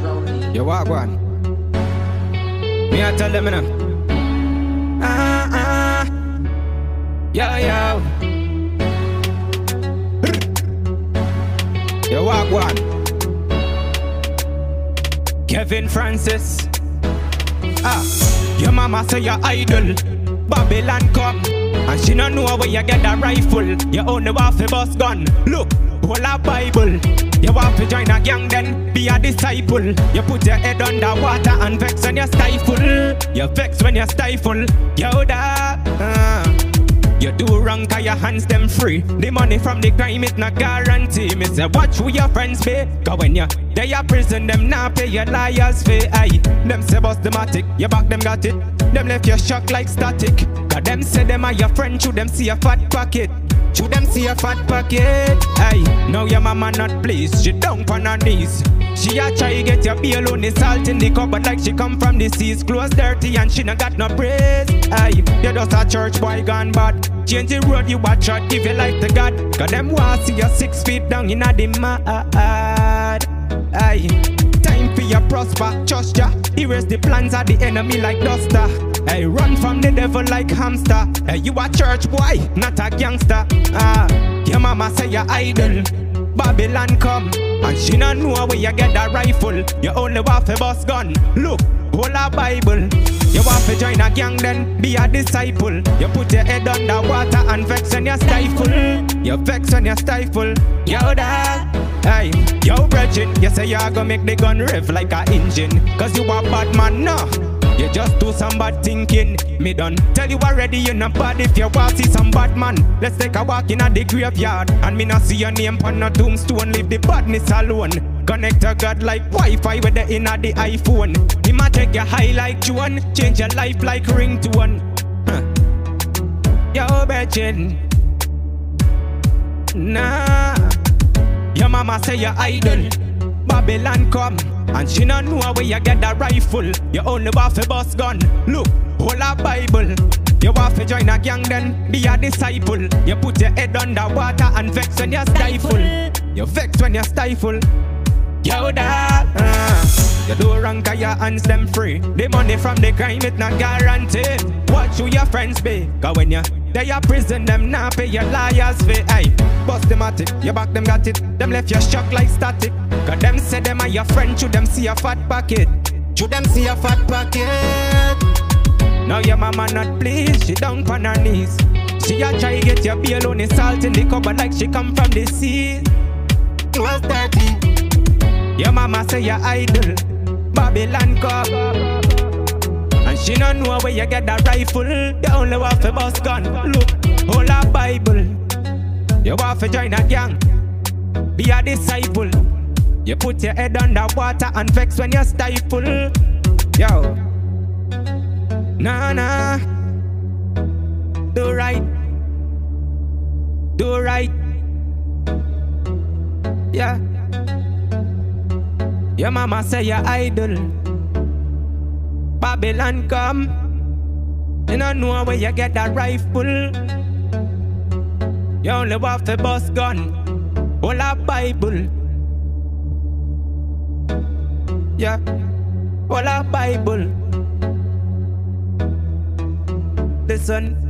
You walk one. Me I tell them now. Yo yo. You walk one. Kevin Francis. Your mama say you're idol. Babylon come, and she don't know where you get that rifle. You only want to bust gun. Look, hold a Bible. You want to join a gang, then be a disciple. You put your head under water and vex when you stifle. You vex when you stifle. Yo da. You do wrong cause your hands them free. The money from the crime it not guarantee. Me say watch who your friends pay. Cause when you they a prison them now pay your liars fee. Aye, them say bust the matic, you back them got it. Them left you shock like static. Cause them say them are your friend, should them see a fat pocket. Should them see a fat pocket. Aye, now your mama not pleased, she down on her knees. She a try get your bail on the salt in the cupboard like she come from the seas. Clothes dirty and she not got no praise. Aye, you just a church boy gone bad. Change the road you watch out, give your life to God. Cause them want see you 6 feet down in the mud. Aye, time for your prosper, trust ya. Erase the plans of the enemy like duster. Hey, run from the devil like hamster. Hey, you a church boy, not a gangster. Your mama say you're idol. Babylon come, and she don't know where you get that rifle. You only want to bust gun. Look, hold a Bible. You want to join a gang, then be a disciple. You put your head under water and vex when you stifle. You vex when you stifle. Yo da. Hey, yo brethren, you say you gonna make the gun rev like a engine. Cause you a bad man, no. You just do some bad thinking. Me done tell you already you're not bad. If you want to see some bad man, let's take a walk in the graveyard. And me not see your name on a tombstone. Leave the badness alone. Connect to God like Wi-Fi with the inner the iPhone. He might take you high like Juan, change your life like ringtone. Yo brethren, nah. Your mama say you're idol. Babylon come, and she don't know where you get that rifle. You only want to bust gun. Look, hold a Bible. You want to join a gang, then be a disciple. You put your head under water and vex when you stifle. You vex when you stifle. Yo da. You do wrong cause your hands them free. The money from the crime it not guaranteed. Watch who your friends be. Cause when you they a prison them now pay your liars fee. Aye, bust them at it, you back them got it. Them left you shock like static. Cause them say them are your friend, should them see a fat pocket. Should them see a fat pocket. Now your mama not pleased, she down on her knees. She a try get your bail on the salt in the cupboard like she come from the sea. Clothes dirty. Your mama say you're idol. Babylon come, and she don't know where you get that rifle. You only want to bust gun. Look, hold a Bible. You want to join a gang, be a disciple. You put your head under water and vex when you stifle. Yo, nah. Do right. Do right. Yeah. Your mama say you're idol. Babylon come, you don't know where you get that rifle. You only want to bust gun. Hold a Bible. Yeah, hold a Bible. Listen.